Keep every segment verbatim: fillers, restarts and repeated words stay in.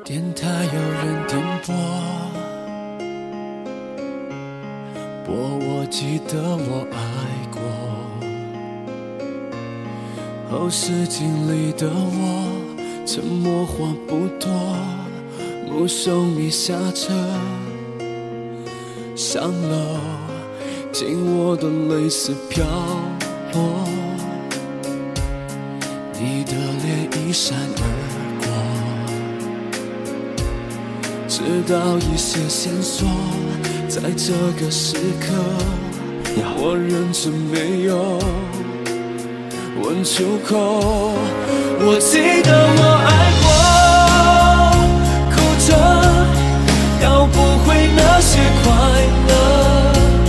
电台有人点播，播我记得我爱过。后视镜里的我，沉默话不多，目送你下车，上楼，听我的泪丝飘落，你的脸一闪而过，直到一些线索，在这个时刻，我忍着没有问出口。我记得我爱过，哭着要不回那些快乐，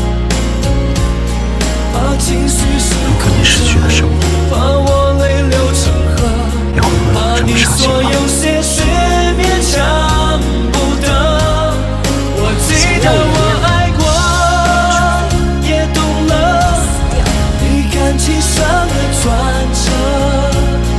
怕情绪失控着，怕我泪流成河，怕你说有些事勉强不得。我记得我爱过，也懂了你感情上的转折，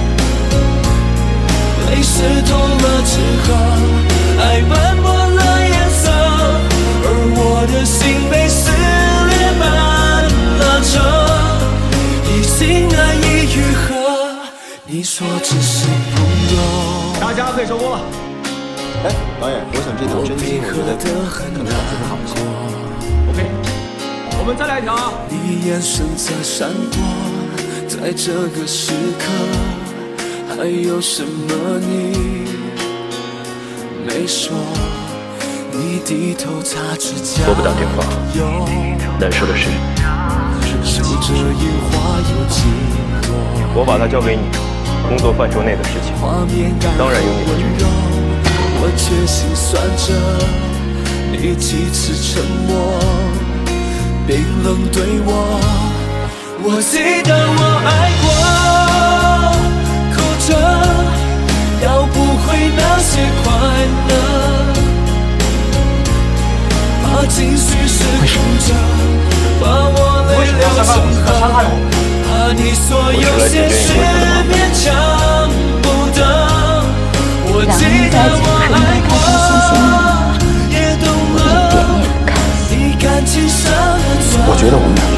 泪湿透了之后，爱斑驳了颜色，而我的心被撕裂满了褶，已经难以愈合。你说只是朋友， 大家可以收工了。 哎，导演，我想这条真心，我觉得可能要做得好一些。 OK， 我们再来一条啊。 你眼神在闪躲，在这个时刻，还有什么你没说？你低头擦指甲， 拨不到电话，难受的是， 数着樱花有几朵， 我把它交给你，工作范畴内的事情，当然有你的决定。 我却心酸着你几次沉默，冰冷对我。我记得我爱过，哭着要不回那些快乐，怕情绪失控着，把我泪流成河，怕你说有些事勉强不得。我记得我爱过，也懂了你感情上的转折。 我觉得我们俩